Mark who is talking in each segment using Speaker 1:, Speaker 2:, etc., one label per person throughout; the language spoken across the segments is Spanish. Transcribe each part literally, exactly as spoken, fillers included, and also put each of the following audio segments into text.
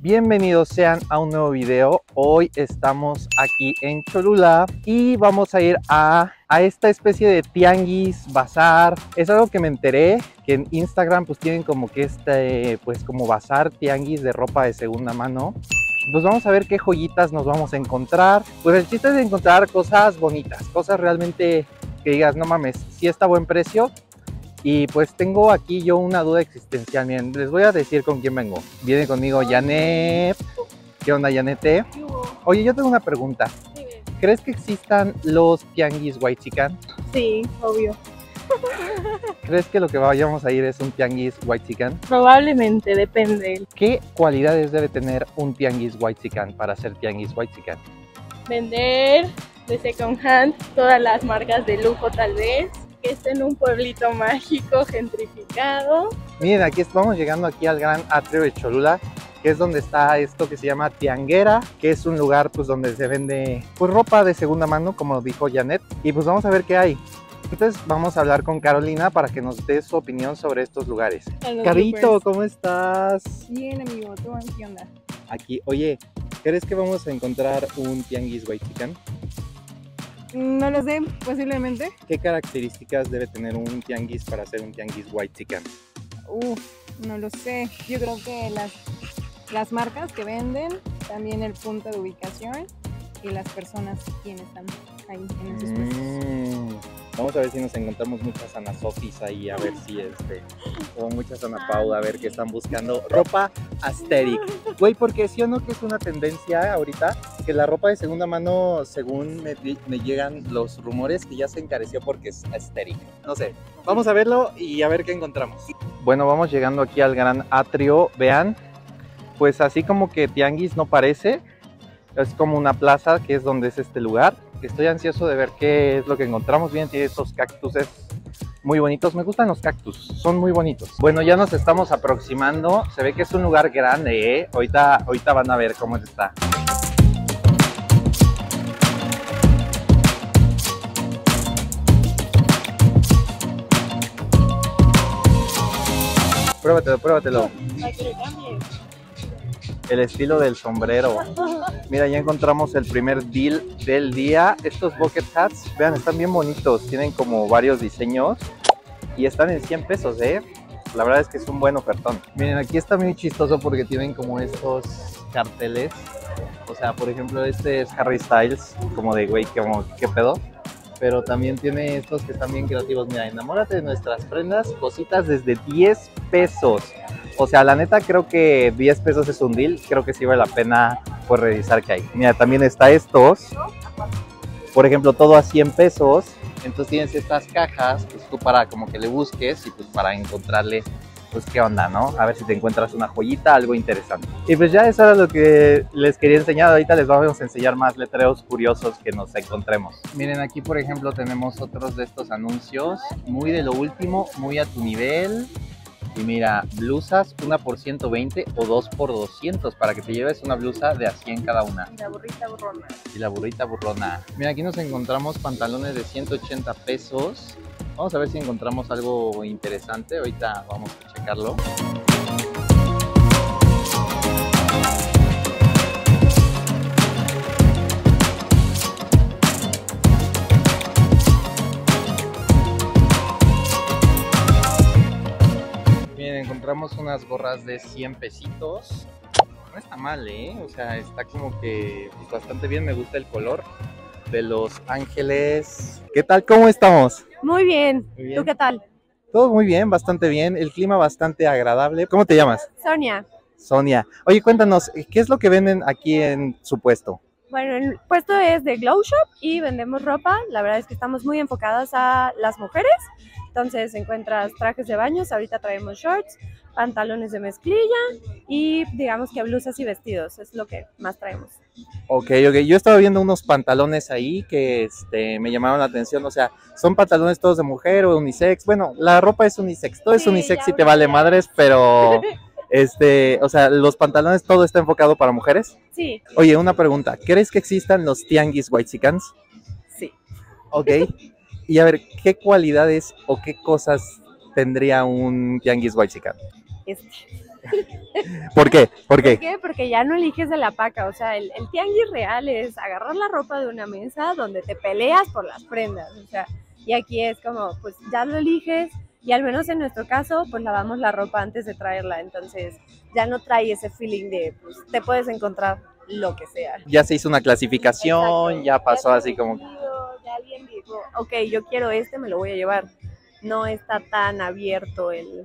Speaker 1: Bienvenidos sean a un nuevo video. Hoy estamos aquí en Cholula y vamos a ir a, a esta especie de tianguis, bazar. Es algo que me enteré, que en Instagram pues tienen como que este, pues como bazar, tianguis de ropa de segunda mano. Pues vamos a ver qué joyitas nos vamos a encontrar. Pues el chiste es encontrar cosas bonitas, cosas realmente que digas, no mames, sí está a buen precio. Y pues tengo aquí yo una duda existencial. Miren, les voy a decir con quién vengo. Viene conmigo Janet. ¿Qué onda, Janet? Oye, yo tengo una pregunta. ¿Crees que existan los tianguis whitexican?
Speaker 2: Sí, obvio.
Speaker 1: ¿Crees que lo que vayamos a ir es un tianguis whitexican?
Speaker 2: Probablemente, depende.
Speaker 1: ¿Qué cualidades debe tener un tianguis whitexican para ser tianguis whitexican?
Speaker 2: Vender de second hand todas las marcas de lujo tal vez. Que esté en un pueblito mágico, gentrificado.
Speaker 1: Miren, aquí estamos llegando aquí al gran atrio de Cholula, que es donde está esto que se llama Tianguera, que es un lugar pues donde se vende pues ropa de segunda mano, como dijo Janet, y pues vamos a ver qué hay. Entonces vamos a hablar con Carolina para que nos dé su opinión sobre estos lugares. Carito, ¿cómo estás?
Speaker 2: Bien, amigo, ¿tú qué onda?
Speaker 1: Aquí, oye, ¿crees que vamos a encontrar un tianguis whitexican?
Speaker 2: No lo sé, posiblemente.
Speaker 1: ¿Qué características debe tener un tianguis para ser un tianguis whitexican?
Speaker 2: Uf, no lo sé. Yo creo que las, las marcas que venden, también el punto de ubicación y las personas quienes están ahí en esos puestos.
Speaker 1: Mm. Vamos a ver si nos encontramos muchas Ana Sofis ahí, a ver si este, o muchas Ana Pau, a ver que están buscando ropa aesthetic. Güey, porque sí o no que es una tendencia ahorita, que la ropa de segunda mano, según me, me llegan los rumores, que ya se encareció porque es aesthetic. No sé, vamos a verlo y a ver qué encontramos. Bueno, vamos llegando aquí al gran atrio, vean, pues así como que tianguis no parece, es como una plaza que es donde es este lugar. Estoy ansioso de ver qué es lo que encontramos. Bien, tiene estos cactuses muy bonitos. Me gustan los cactus, son muy bonitos. Bueno, ya nos estamos aproximando. Se ve que es un lugar grande, ¿eh? Ahorita, ahorita van a ver cómo está. Pruébatelo, pruébatelo. El estilo del sombrero. Mira, ya encontramos el primer deal del día. Estos bucket hats, vean, están bien bonitos. Tienen como varios diseños y están en cien pesos, ¿eh? La verdad es que es un buen ofertón. Miren, aquí está muy chistoso porque tienen como estos carteles. O sea, por ejemplo, este es Harry Styles, como de, güey, como, ¿qué pedo? Pero también tiene estos que están bien creativos. Mira, enamórate de nuestras prendas, cositas desde diez pesos. O sea, la neta creo que diez pesos es un deal. Creo que sí vale la pena pues revisar qué hay. Mira, también está estos. Por ejemplo, todo a cien pesos. Entonces tienes estas cajas, pues tú para como que le busques y pues para encontrarle pues qué onda, ¿no? A ver si te encuentras una joyita, algo interesante. Y pues ya eso era lo que les quería enseñar. Ahorita les vamos a enseñar más letreros curiosos que nos encontremos. Miren, aquí por ejemplo tenemos otros de estos anuncios. Muy de lo último, muy a tu nivel. Y mira, blusas una por ciento veinte o dos por doscientos para que te lleves una blusa de a cien cada una.
Speaker 2: Y la burrita burrona.
Speaker 1: Y la burrita burrona. Mira, aquí nos encontramos pantalones de ciento ochenta pesos. Vamos a ver si encontramos algo interesante. Ahorita vamos a checarlo. Encontramos unas gorras de cien pesitos. No está mal, ¿eh? O sea, está como que pues, bastante bien. Me gusta el color de Los Ángeles. ¿Qué tal? ¿Cómo estamos?
Speaker 2: Muy bien.
Speaker 1: Muy bien.
Speaker 2: ¿Tú qué tal?
Speaker 1: Todo muy bien, bastante bien. El clima bastante agradable. ¿Cómo te llamas?
Speaker 2: Sonia.
Speaker 1: Sonia. Oye, cuéntanos, ¿qué es lo que venden aquí en su puesto?
Speaker 2: Bueno, el puesto es de Glow Shop y vendemos ropa. La verdad es que estamos muy enfocadas a las mujeres. Entonces encuentras trajes de baños, ahorita traemos shorts, pantalones de mezclilla y digamos que blusas y vestidos, es lo que más traemos.
Speaker 1: Ok, ok, yo estaba viendo unos pantalones ahí que este, me llamaron la atención, o sea, ¿son pantalones todos de mujer o unisex? Bueno, la ropa es unisex, todo sí, es unisex y te vale madres, pero... Este, o sea, los pantalones, todo está enfocado para mujeres.
Speaker 2: Sí.
Speaker 1: Oye, una pregunta, ¿crees que existan los tianguis whitexicans?
Speaker 2: Sí.
Speaker 1: Ok. Y a ver, ¿qué cualidades o qué cosas tendría un tianguis whitexican?
Speaker 2: Este.
Speaker 1: ¿Por qué? ¿Por qué?
Speaker 2: ¿Por qué? Porque ya no eliges de la paca, o sea, el, el tianguis real es agarrar la ropa de una mesa donde te peleas por las prendas, o sea, y aquí es como, pues ya lo eliges, y al menos en nuestro caso, pues lavamos la ropa antes de traerla, entonces ya no trae ese feeling de, pues te puedes encontrar lo que sea.
Speaker 1: Ya se hizo una clasificación,
Speaker 2: Exacto.
Speaker 1: ya pasó
Speaker 2: Ya
Speaker 1: así como...
Speaker 2: Ya alguien dijo, ok, yo quiero este, me lo voy a llevar. No está tan abierto el,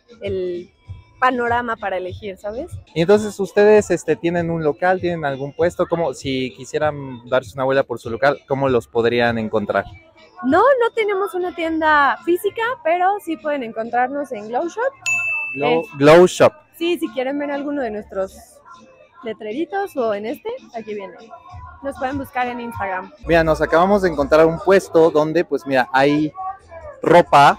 Speaker 2: el panorama para elegir, ¿sabes?
Speaker 1: Y entonces ustedes este, tienen un local, tienen algún puesto, como si quisieran darse una vuelta por su local, ¿cómo los podrían encontrar?
Speaker 2: No, no tenemos una tienda física, pero sí pueden encontrarnos en Glow Shop.
Speaker 1: Glow,
Speaker 2: Eh,
Speaker 1: Glow Shop.
Speaker 2: Sí, si quieren ver alguno de nuestros letreritos o en este, aquí viene. Nos pueden buscar en Instagram.
Speaker 1: Mira, nos acabamos de encontrar un puesto donde, pues mira, hay ropa,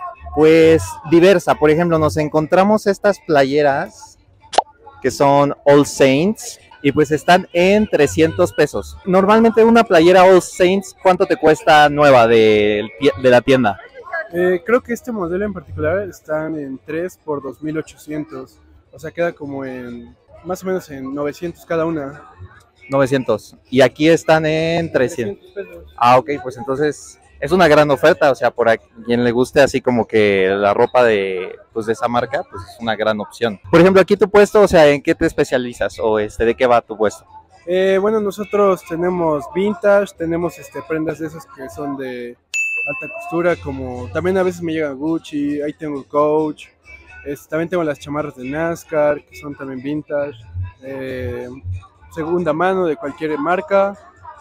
Speaker 1: pues diversa. Por ejemplo, nos encontramos estas playeras que son All Saints y pues están en trescientos pesos. Normalmente una playera All Saints, ¿cuánto te cuesta nueva de, de la tienda?
Speaker 3: Eh, creo que este modelo en particular están en tres por dos mil ochocientos, o sea, queda como en más o menos en novecientos cada una.
Speaker 1: novecientos. Y aquí están en trescientos.
Speaker 3: trescientos pesos.
Speaker 1: Ah, ok, pues entonces es una gran oferta, o sea, por a quien le guste así como que la ropa de, pues de esa marca, pues es una gran opción. Por ejemplo, aquí tu puesto, o sea, ¿en qué te especializas o este, de qué va tu puesto?
Speaker 3: Eh, bueno, nosotros tenemos vintage, tenemos este, prendas de esas que son de alta costura, como también a veces me llega Gucci, ahí tengo Coach, es, también tengo las chamarras de NASCAR, que son también vintage, eh, segunda mano de cualquier marca,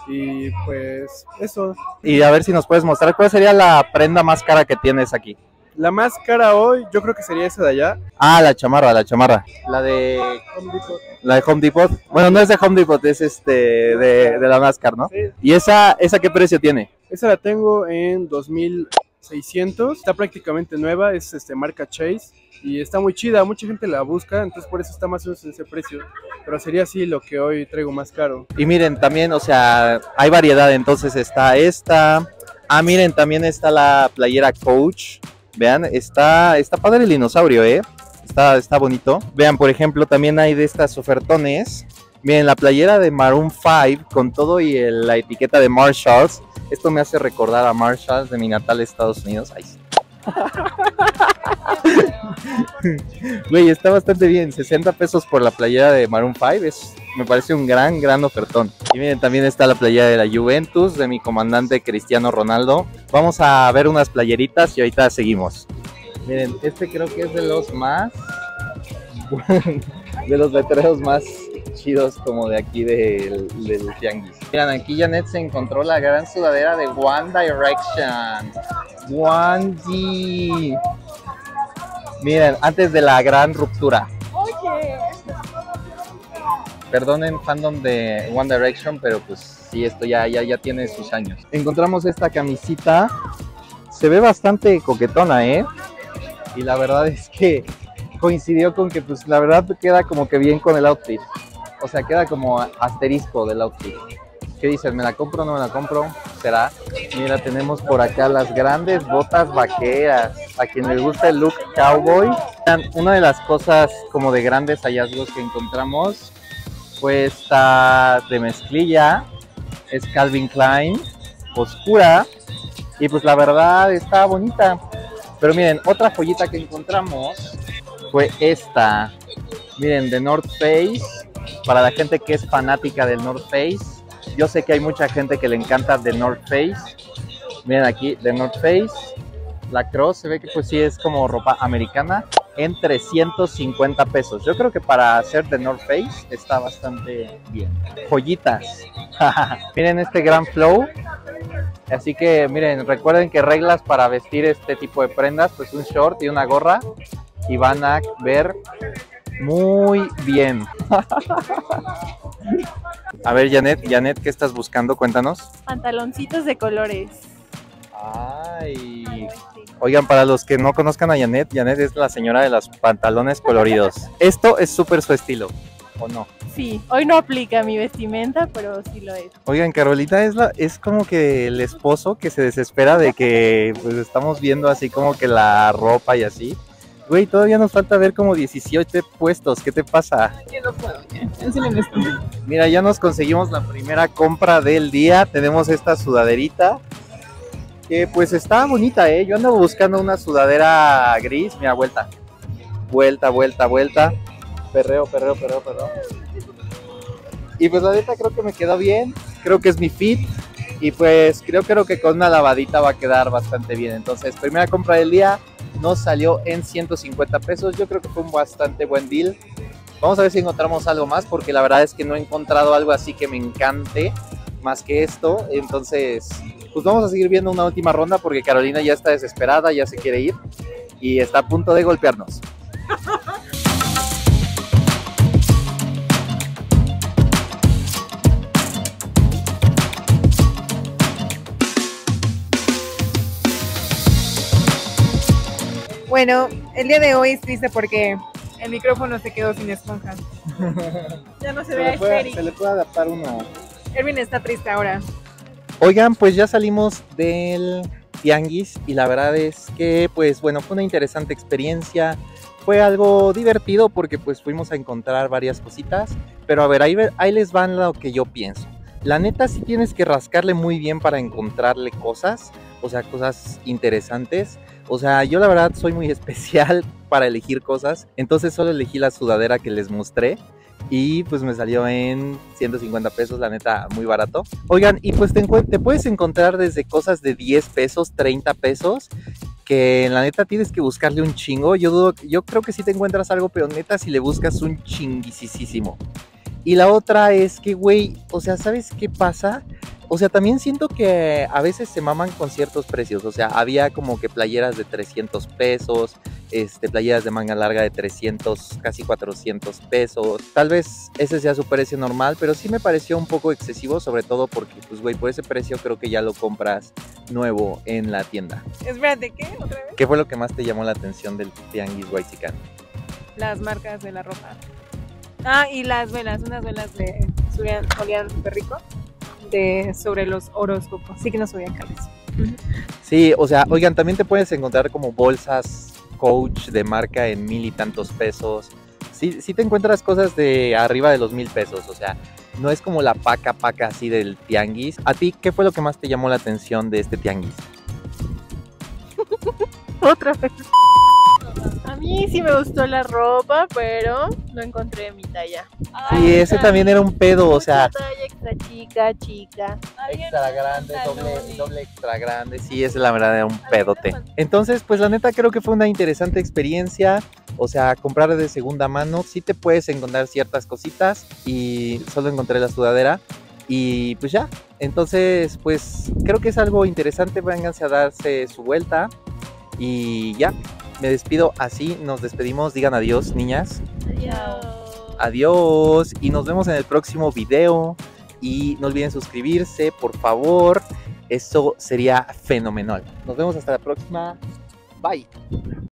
Speaker 3: y pues eso.
Speaker 1: Y a ver si nos puedes mostrar cuál sería la prenda más cara que tienes aquí.
Speaker 3: La más cara hoy, yo creo que sería esa de allá.
Speaker 1: Ah, la chamarra, la chamarra. La de
Speaker 3: Home Depot.
Speaker 1: la de Home Depot. Bueno, no es de Home Depot, es este de, de la NASCAR, ¿no?
Speaker 3: Sí.
Speaker 1: ¿Y esa, esa qué precio tiene?
Speaker 3: Esa la tengo en dos mil seiscientos, está prácticamente nueva, es este, marca Chase y está muy chida, mucha gente la busca, entonces por eso está más o menos en ese precio, pero sería así lo que hoy traigo más caro.
Speaker 1: Y miren, también, o sea, hay variedad, entonces está esta. Ah, miren, también está la playera Coach. Vean, está, está padre el dinosaurio, ¿eh? Está, está bonito. Vean, por ejemplo, también hay de estas ofertones. Miren, la playera de Maroon cinco con todo y el, la etiqueta de Marshalls. Esto me hace recordar a Marshalls de mi natal Estados Unidos. Ay, sí. Güey, está bastante bien. sesenta pesos por la playera de Maroon cinco. Es, me parece un gran, gran ofertón. Y miren, también está la playera de la Juventus de mi comandante Cristiano Ronaldo. Vamos a ver unas playeritas y ahorita seguimos. Miren, este creo que es de los más... de los letreros más chidos como de aquí del, del tianguis. Miren, aquí Janet se encontró la gran sudadera de One Direction. One D. Miren, antes de la gran ruptura.
Speaker 2: Oye.
Speaker 1: Perdonen fandom de One Direction, pero pues sí, esto ya, ya, ya tiene sus años. Encontramos esta camisita. Se ve bastante coquetona, ¿eh? Y la verdad es que coincidió con que pues la verdad queda como que bien con el outfit. O sea, queda como asterisco del outfit. ¿Qué dices? ¿Me la compro o no me la compro? ¿Será? Mira, tenemos por acá las grandes botas vaqueras. A quien le gusta el look cowboy. Una de las cosas como de grandes hallazgos que encontramos fue esta de mezclilla. Es Calvin Klein, oscura. Y pues la verdad está bonita. Pero miren, otra joyita que encontramos fue esta. Miren, de North Face. Para la gente que es fanática del North Face. Yo sé que hay mucha gente que le encanta The North Face. Miren aquí, The North Face. La Cross, se ve que pues sí es como ropa americana. En trescientos cincuenta pesos. Yo creo que para hacer The North Face está bastante bien. Joyitas. Miren este gran flow. Así que miren, recuerden que reglas para vestir este tipo de prendas, pues un short y una gorra. Y van a ver muy bien. A ver, Janet, Janet, ¿qué estás buscando? Cuéntanos.
Speaker 2: Pantaloncitos de colores.
Speaker 1: Ay. Oigan, para los que no conozcan a Janet, Janet es la señora de los pantalones coloridos. Esto es súper su estilo, ¿o no?
Speaker 2: Sí, hoy no aplica mi vestimenta, pero sí lo es.
Speaker 1: Oigan, Carolita es, la, es como que el esposo que se desespera de que pues estamos viendo así como que la ropa y así. Güey, todavía nos falta ver como diecisiete puestos. ¿Qué te pasa?
Speaker 2: Yo no puedo, ya. Enséñame esto.
Speaker 1: Mira, ya nos conseguimos la primera compra del día. Tenemos esta sudaderita. Que pues está bonita, ¿eh? Yo ando buscando una sudadera gris. Mira, vuelta. Vuelta, vuelta, vuelta. Perreo, perreo, perreo, perreo. Y pues la neta creo que me quedó bien. Creo que es mi fit. Y pues creo, creo que con una lavadita va a quedar bastante bien. Entonces, primera compra del día nos salió en ciento cincuenta pesos. Yo creo que fue un bastante buen deal. Vamos a ver si encontramos algo más, porque la verdad es que no he encontrado algo así que me encante más que esto. Entonces, pues vamos a seguir viendo una última ronda, porque Carolina ya está desesperada, ya se quiere ir y está a punto de golpearnos.
Speaker 4: Bueno, el día de hoy es triste porque el micrófono se quedó sin esponjas. Ya no se,
Speaker 1: Se
Speaker 4: ve
Speaker 1: le,
Speaker 4: a
Speaker 1: puede,
Speaker 4: Esteri.
Speaker 1: se le puede adaptar uno.
Speaker 4: Erwin está triste ahora.
Speaker 1: Oigan, pues ya salimos del tianguis y la verdad es que, pues bueno, fue una interesante experiencia. Fue algo divertido porque pues fuimos a encontrar varias cositas. Pero a ver, ahí, ahí les van lo que yo pienso. La neta sí tienes que rascarle muy bien para encontrarle cosas, o sea, cosas interesantes. O sea, yo la verdad soy muy especial para elegir cosas, entonces solo elegí la sudadera que les mostré y pues me salió en ciento cincuenta pesos, la neta, muy barato. Oigan, y pues te, te puedes encontrar desde cosas de diez pesos, treinta pesos, que la neta tienes que buscarle un chingo. Yo, dudo, yo creo que sí te encuentras algo, pero neta si le buscas un chinguisísimo. Y la otra es que, güey, o sea, ¿sabes qué pasa? O sea, también siento que a veces se maman con ciertos precios. O sea, había como que playeras de trescientos pesos, este, playeras de manga larga de trescientos, casi cuatrocientos pesos. Tal vez ese sea su precio normal, pero sí me pareció un poco excesivo, sobre todo porque, pues, güey, por ese precio creo que ya lo compras nuevo en la tienda.
Speaker 4: Espérate, ¿qué? ¿Otra vez?
Speaker 1: ¿Qué fue lo que más te llamó la atención del tianguis Huaychican?
Speaker 4: Las marcas de la ropa. Ah, y las velas, unas velas de Surian, olían súper rico, de sobre los horóscopos, sí que no subían caros.
Speaker 1: Sí, o sea, oigan, también te puedes encontrar como bolsas Coach de marca en mil y tantos pesos. Sí, sí te encuentras cosas de arriba de los mil pesos, o sea, no es como la paca paca así del tianguis. ¿A ti qué fue lo que más te llamó la atención de este tianguis?
Speaker 4: Otra vez.
Speaker 2: A mí sí me gustó la ropa, pero no encontré mi talla.
Speaker 1: Sí, ese también era un pedo, o sea,
Speaker 2: Talla extra chica, chica.
Speaker 1: extra grande, doble, doble extra grande, sí, esa es la verdad, era un pedote. Entonces, pues la neta creo que fue una interesante experiencia, o sea, comprar de segunda mano, sí te puedes encontrar ciertas cositas y solo encontré la sudadera y pues ya, entonces pues creo que es algo interesante, vénganse a darse su vuelta y ya, me despido así, nos despedimos, digan adiós niñas.
Speaker 2: Adiós.
Speaker 1: Adiós y nos vemos en el próximo video y no olviden suscribirse, por favor, eso sería fenomenal. Nos vemos hasta la próxima, bye.